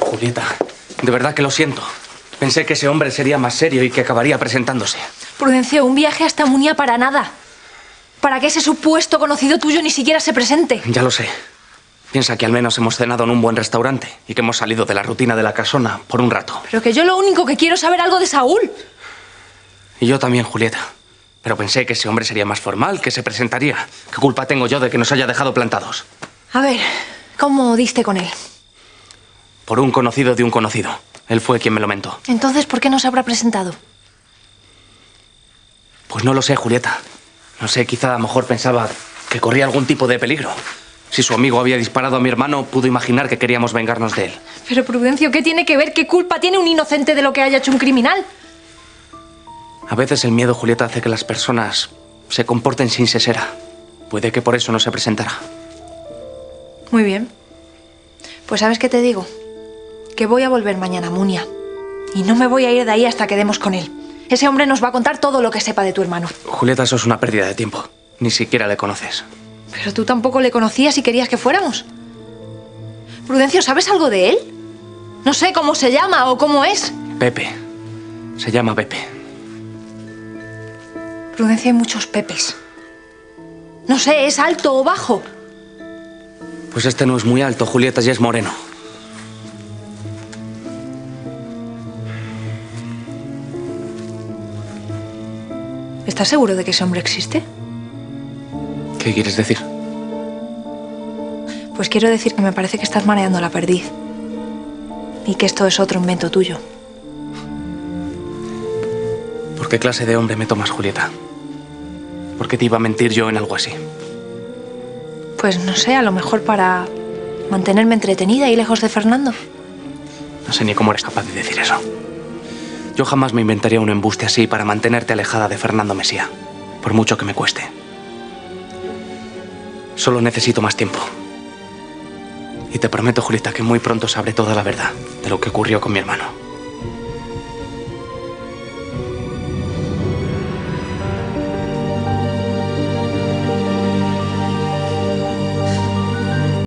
Julieta, de verdad que lo siento. Pensé que ese hombre sería más serio y que acabaría presentándose. Prudencio, un viaje hasta Munia para nada. Para que ese supuesto conocido tuyo ni siquiera se presente. Ya lo sé. Piensa que al menos hemos cenado en un buen restaurante y que hemos salido de la rutina de la casona por un rato. Pero que yo lo único que quiero es saber algo de Saúl. Y yo también, Julieta. Pero pensé que ese hombre sería más formal, que se presentaría. ¿Qué culpa tengo yo de que nos haya dejado plantados? A ver, ¿cómo diste con él? Por un conocido de un conocido. Él fue quien me lo mentó. Entonces, ¿por qué no se habrá presentado? Pues no lo sé, Julieta. No sé, quizá a lo mejor pensaba que corría algún tipo de peligro. Si su amigo había disparado a mi hermano, pudo imaginar que queríamos vengarnos de él. Pero, Prudencio, ¿qué tiene que ver? ¿Qué culpa tiene un inocente de lo que haya hecho un criminal? A veces el miedo, Julieta, hace que las personas se comporten sin cesera. Puede que por eso no se presentara. Muy bien. Pues ¿sabes qué te digo? Que voy a volver mañana a Munia. Y no me voy a ir de ahí hasta que demos con él. Ese hombre nos va a contar todo lo que sepa de tu hermano. Julieta, eso es una pérdida de tiempo. Ni siquiera le conoces. Pero tú tampoco le conocías y querías que fuéramos. Prudencio, ¿sabes algo de él? No sé cómo se llama o cómo es. Pepe. Se llama Pepe. Prudencio, hay muchos Pepes. No sé, ¿es alto o bajo? Pues este no es muy alto, Julieta, y es moreno. ¿Estás seguro de que ese hombre existe? ¿Qué quieres decir? Pues quiero decir que me parece que estás mareando la perdiz. Y que esto es otro invento tuyo. ¿Por qué clase de hombre me tomas, Julieta? ¿Por qué te iba a mentir yo en algo así? Pues no sé, a lo mejor para mantenerme entretenida y lejos de Fernando. No sé ni cómo eres capaz de decir eso. Yo jamás me inventaría un embuste así para mantenerte alejada de Fernando Mesía, por mucho que me cueste. Solo necesito más tiempo. Y te prometo, Julieta, que muy pronto sabré toda la verdad de lo que ocurrió con mi hermano.